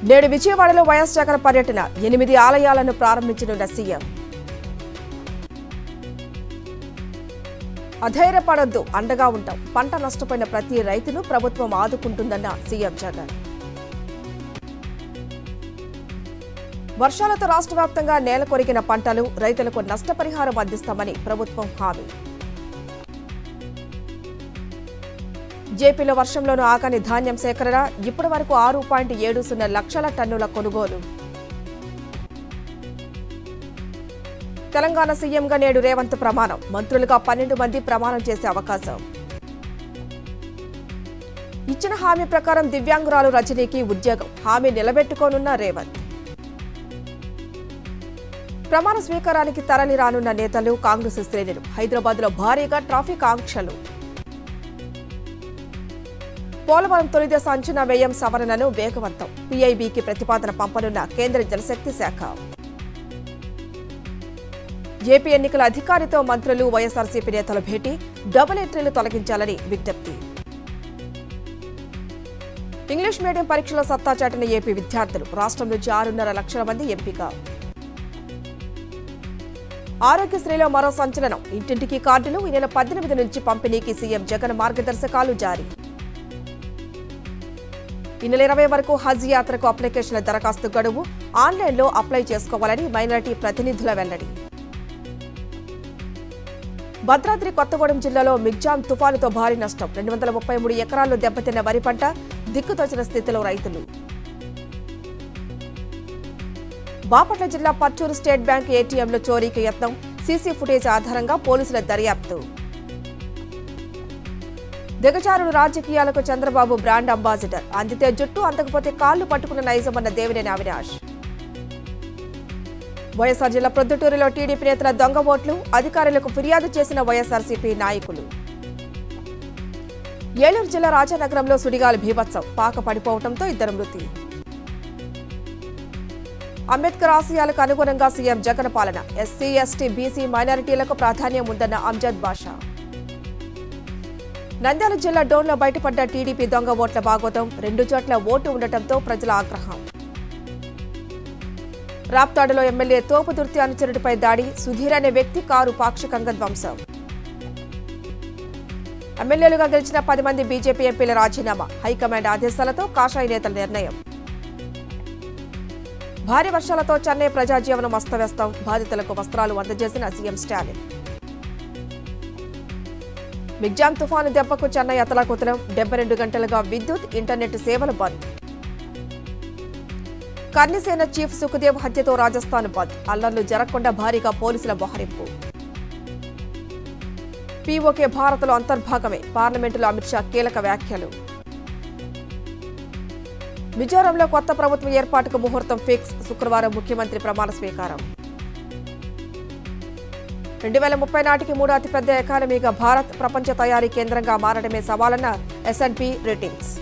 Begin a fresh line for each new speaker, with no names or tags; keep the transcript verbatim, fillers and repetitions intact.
నేడు విజయవాడలో వైఎస్ జగన్ పర్యటన ఎనిమిది ఆలయాలను ప్రారంభించనున్న సీఎం. అధైర్యపడొద్దు, అండగా ఉంటాం. పంట నష్టపోయిన ప్రతి రైతును ప్రభుత్వం ఆదుకుంటుందన్న సీఎం జగన్. వర్షాలతో రాష్ట్ర వ్యాప్తంగా నేల కొరిగిన పంటలు, రైతులకు నష్టపరిహారం అందిస్తామని ప్రభుత్వం హామీ. జేపీలో వర్షంలోనూ ఆగని ధాన్యం సేకరణ, ఇప్పటి వరకు ఆరు పాయింట్ ఏడు సున్నా లక్షల టన్నుల కొనుగోలు. తెలంగాణ సీఎంగా నేడు రేవంత్ ప్రమాణం, మంత్రులుగా పన్నెండు మంది ప్రమాణం చేసే అవకాశం. ఇచ్చిన హామీ ప్రకారం దివ్యాంగురాలు రజనీకి ఉద్యోగం, హామీ నిలబెట్టుకోనున్న రేవంత్. ప్రమాణ స్వీకారానికి తరలి రానున్న నేతలు, కాంగ్రెస్ శ్రేణులు. హైదరాబాద్లో భారీగా ట్రాఫిక్ ఆంక్షలు. పోలవరం తొలిదశ అంచనా వ్యయం సవరణను వేగవంతం, పీఐబీకి ప్రతిపాదన పంపనున్న కేంద్ర జలశక్తి శాఖ. ఏపీ ఎన్నికల అధికారితో మంత్రులు, వైఎస్ఆర్సీపీ నేతల భేటీ, డబుల్ ఎంట్రీలు తొలగించాలని విజ్ఞప్తి. ఇంగ్లీష్ మీడియం పరీక్షలో సత్తా చాటిన ఏపీ విద్యార్థులు, రాష్ట్రం నుంచి ఆరున్నర లక్షల మంది ఎంపిక. ఆరోగ్యశ్రీలో మరో సంచలనం, ఇంటింటికి కార్డులు ఈ నెల పద్దెనిమిది నుంచి పంపిణీకి సీఎం జగన్ మార్గదర్శకాలు జారీ. ఈ నెల ఇరవై వరకు హజ్ యాత్రకు అప్లికేషన్ల దరఖాస్తు గడువు, ఆన్లైన్లో అప్లై చేసుకోవాలని మైనారిటీ ప్రతినిధుల వెల్లడి. భద్రాద్రి కొత్తగూడెం జిల్లాలో మిగ్జాం తుఫానుతో భారీ నష్టం, రెండు వందల ముప్పై మూడు ఎకరాల్లో దెబ్బతిన్న వరి పంట, దిక్కుతోచిన స్థితిలో రైతులు. బాపట్ల జిల్లా పర్చూరు స్టేట్ బ్యాంక్ ఏటీఎంలో చోరీకి యత్నం, సీసీ ఫుటేజ్ ఆధారంగా పోలీసుల దర్యాప్తు. దిగజారుడు రాజకీయాలకు చంద్రబాబు బ్రాండ్ అంబాసిడర్, అందితే జుట్టు, అందకపోతే కాళ్లు పట్టుకున్న నైజమన్న దేవినేని అవినాష్. వైఎస్ఆర్ జిల్లా ప్రొద్దుటూరులో టీడీపీ నేతల దొంగ ఓట్లు, అధికారులకు ఫిర్యాదు చేసిన వైఎస్ఆర్సీపీ నాయకులు. ఏలూరు జిల్లా రాజానగరంలో సుడిగాలి భీభత్సం, పాక పడిపోవడంతో ఇద్దరు మృతి. అంబేద్కర్ ఆశయాలకు అనుగుణంగా సీఎం జగన్ పాలన, ఎస్సీ ఎస్టీ బీసీ మైనారిటీలకు ప్రాధాన్యం ఉందన్న అంజద్ బాషా. నంద్యాల జిల్లా డోన్లో బయటపడ్డ టీడీపీ దొంగ ఓట్ల భాగవతం, రెండు చోట్ల ఓటు ఉండటంతో ప్రజల ఆగ్రహం. రాప్తాడులో ఎమ్మెల్యే తోపుదుర్తి అనుచరుడిపై దాడి, సుధీర్ అనే వ్యక్తి కారు పాక్షికంగా ధ్వంసం. ఎమ్మెల్యేలుగా గెలిచిన పది మంది బీజేపీ ఎంపీల రాజీనామా, హైకమాండ్ ఆదేశాలతో కాషాయ నేతల నిర్ణయం. భారీ వర్షాలతో చెన్నై ప్రజాజీవనం అస్తవ్యస్తం, బాధితులకు వస్త్రాలు అందజేసిన సీఎం స్టాలిన్. మిగ్జాం తుఫాను దెబ్బకు చెన్నై అతలాకుతలం, డెబ్బై రెండు గంటలుగా విద్యుత్, ఇంటర్నెట్ సేవలు బంద్. కర్ణిసేన చీఫ్ సుఖదేవ్ హత్యతో రాజస్థాన్ బంద్, అల్లర్లు జరగకుండా భారీగా పోలీసుల మోహరింపు. పీఓకే భారత్లో అంతర్భాగమే, పార్లమెంటులో అమిత్ షా కీలక వ్యాఖ్యలు. మిజోరంలో కొత్త ప్రభుత్వం ఏర్పాటుకు ముహూర్తం ఫిక్స్, శుక్రవారం ముఖ్యమంత్రి ప్రమాణ స్వీకారం. రెండు వేల ముప్పై నాటికి మూడో అతిపెద్ద ఎకానమీగా భారత్, ప్రపంచ తయారీ కేంద్రంగా మారడమే సవాలన్న ఎస్ అండ్ పీ రేటింగ్స్.